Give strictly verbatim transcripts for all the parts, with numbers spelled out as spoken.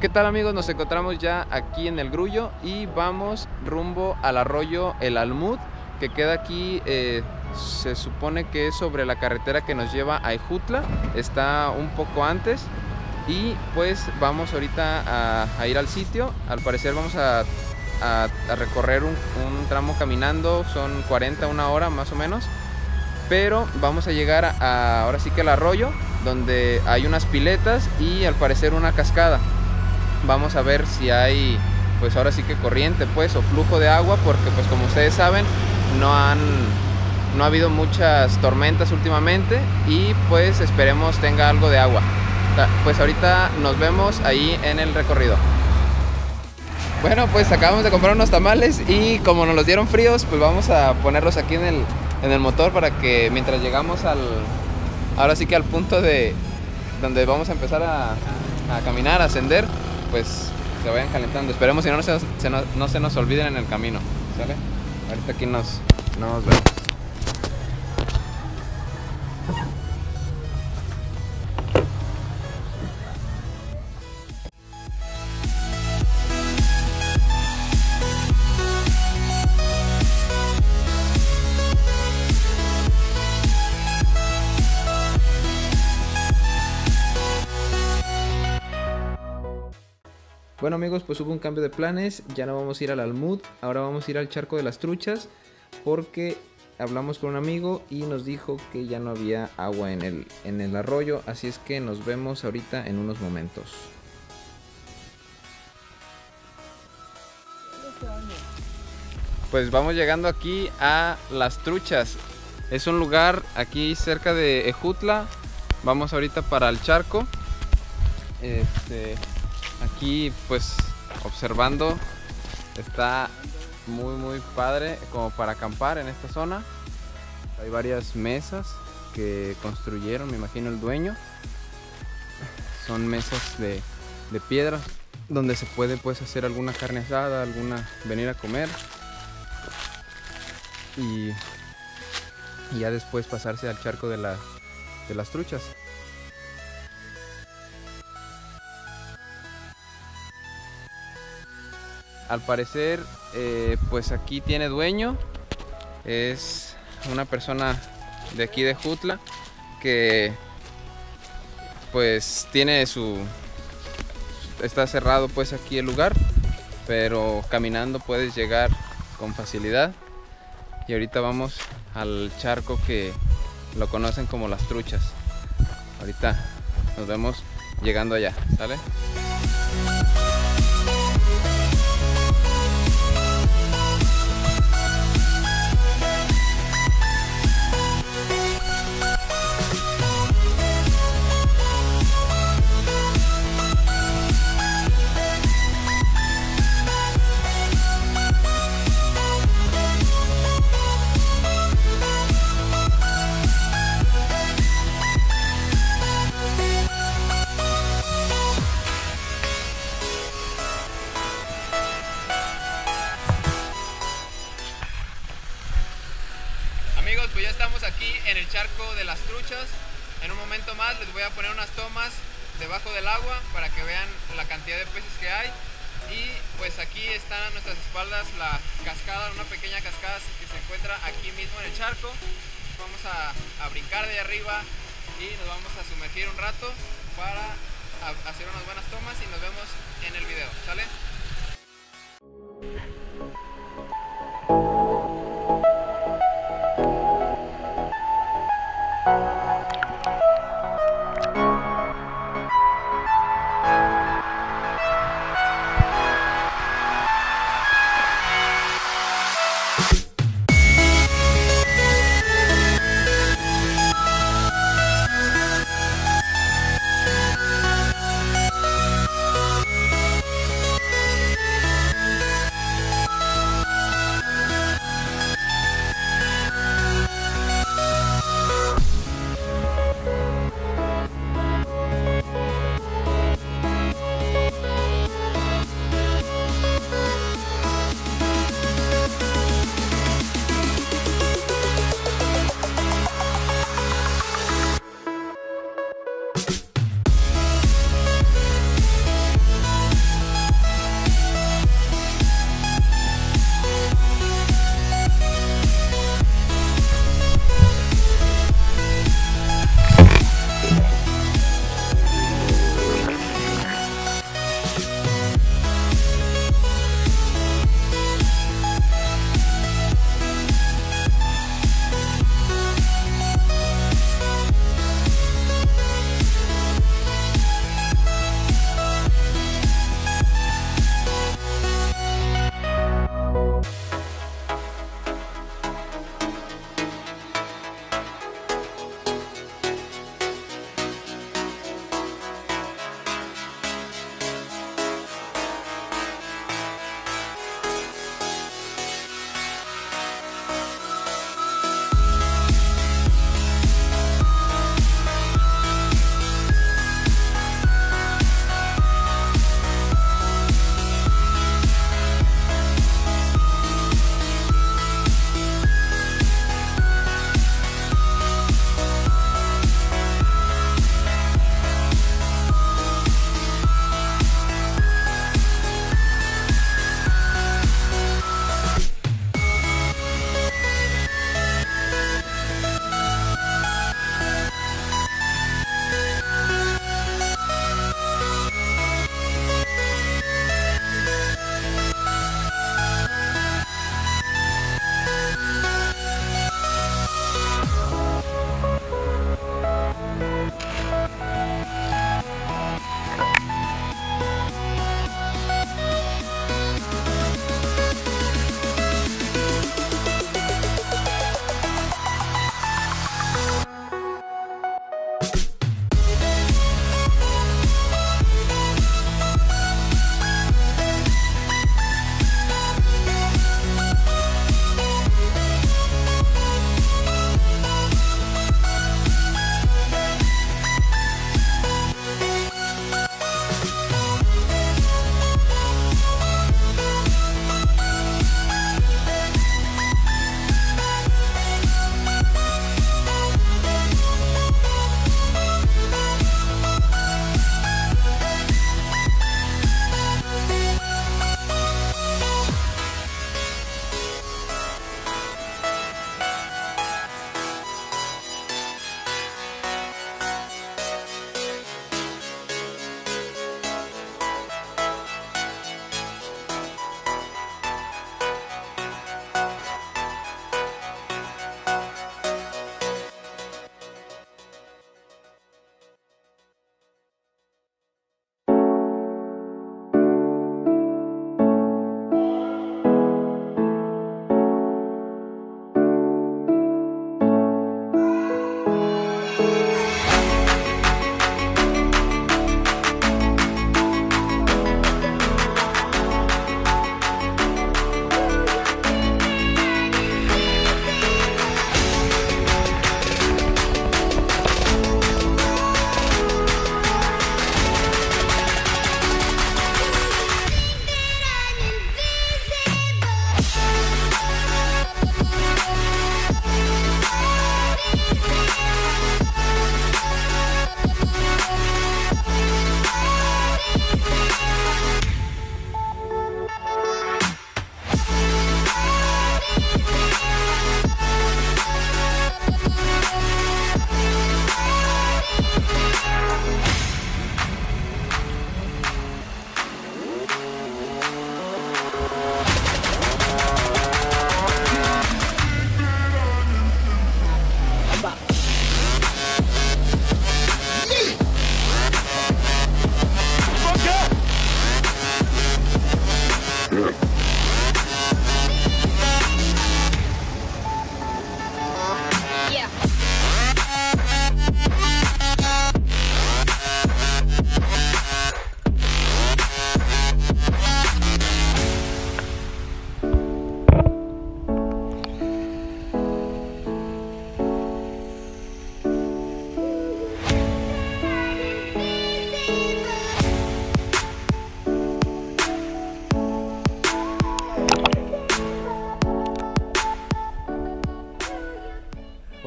¿Qué tal, amigos? Nos encontramos ya aquí en el Grullo y vamos rumbo al arroyo El Almud, que queda aquí, eh, se supone que es sobre la carretera que nos lleva a Ejutla, está un poco antes. Y pues vamos ahorita a, a ir al sitio. Al parecer vamos a, a, a recorrer un, un tramo caminando, son cuarenta, una hora más o menos. Pero vamos a llegar a, a, ahora sí que al arroyo, donde hay unas piletas y al parecer una cascada. Vamos a ver si hay, pues ahora sí que corriente, pues, o flujo de agua, porque pues como ustedes saben, no han, no ha habido muchas tormentas últimamente y pues esperemos tenga algo de agua. Pues ahorita nos vemos ahí en el recorrido. Bueno, pues acabamos de comprar unos tamales y como nos los dieron fríos, pues vamos a ponerlos aquí en el, en el motor para que mientras llegamos al, ahora sí que al punto de donde vamos a empezar a, a caminar, a ascender, pues se vayan calentando. Esperemos si no, no, se, se, no, no se nos olviden en el camino, ¿sale? Ahorita aquí nos, nos vemos. Bueno, amigos, pues hubo un cambio de planes, ya no vamos a ir al Almud, ahora vamos a ir al Charco de las Truchas, porque hablamos con un amigo y nos dijo que ya no había agua en el, en el arroyo, así es que nos vemos ahorita en unos momentos. Pues vamos llegando aquí a Las Truchas, es un lugar aquí cerca de Ejutla, vamos ahorita para el charco. Este... Aquí pues observando, está muy muy padre como para acampar en esta zona. Hay varias mesas que construyeron, me imagino el dueño. Son mesas de, de piedra donde se puede pues hacer alguna carne asada, alguna venir a comer y, y ya después pasarse al charco de, la, de las truchas. Al parecer, eh, pues aquí tiene dueño, es una persona de aquí de Ejutla que pues tiene su, está cerrado pues aquí el lugar, pero caminando puedes llegar con facilidad. Y ahorita vamos al charco que lo conocen como Las Truchas. Ahorita nos vemos llegando allá, ¿sale? Amigos, pues ya estamos aquí en el charco de Las Truchas. En un momento más les voy a poner unas tomas debajo del agua para que vean la cantidad de peces que hay. Y pues aquí están a nuestras espaldas la cascada, una pequeña cascada que se encuentra aquí mismo en el charco. Vamos a, a brincar de ahí arriba y nos vamos a sumergir un rato para hacer unas buenas tomas y nos vemos en el video, ¿sale?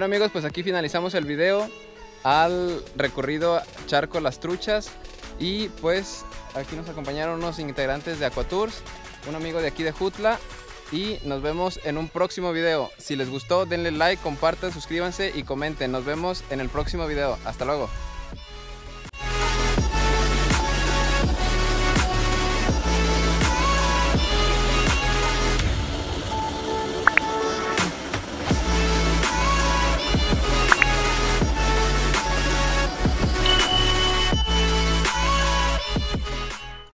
Bueno amigos, pues aquí finalizamos el video al recorrido Charco Las Truchas. Y pues aquí nos acompañaron unos integrantes de Aquatours, un amigo de aquí de Jutla. Y nos vemos en un próximo video. Si les gustó, denle like, compartan, suscríbanse y comenten. Nos vemos en el próximo video. Hasta luego.